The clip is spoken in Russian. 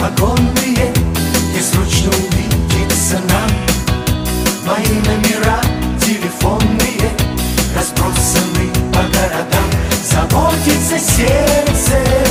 вагонные, где срочно увидеться нам. Мои номера телефонные разбросаны по городам. Заботится сердце